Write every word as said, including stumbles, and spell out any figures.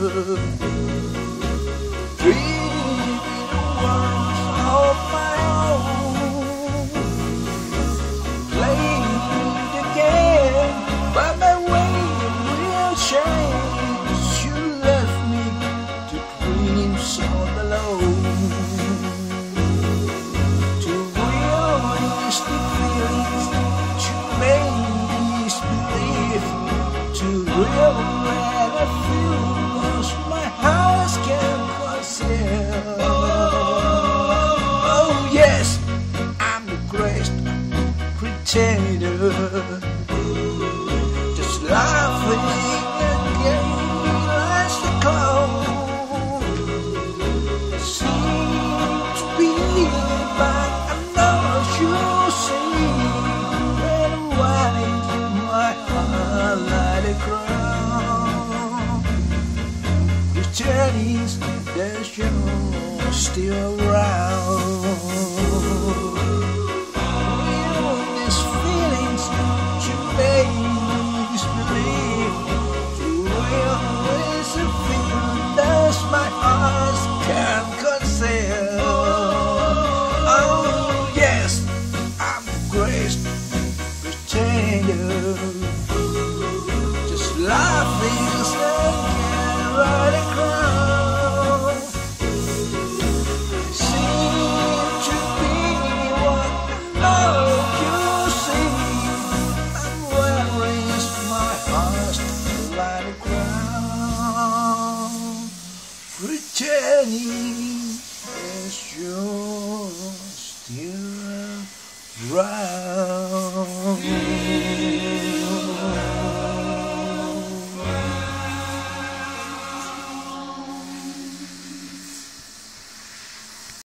dreaming a world of my own, playing the game, but my way will change. You left me to dreams all alone, to realize the feelings you made me believe, to real when I feel lost, my heart can conceal. Oh yes, I'm the greatest pretender, just laughing again as the cold seem to be back. I know you see when why my heart like a crown. Returning, there's you still around. These feelings you made me believe, you will always feel that's my eyes can conceal. Oh yes, I'm the greatest pretender, just laughing again right across. Seem to be what all you see. I'm wearing my heart like a crown, pretending as you're still around.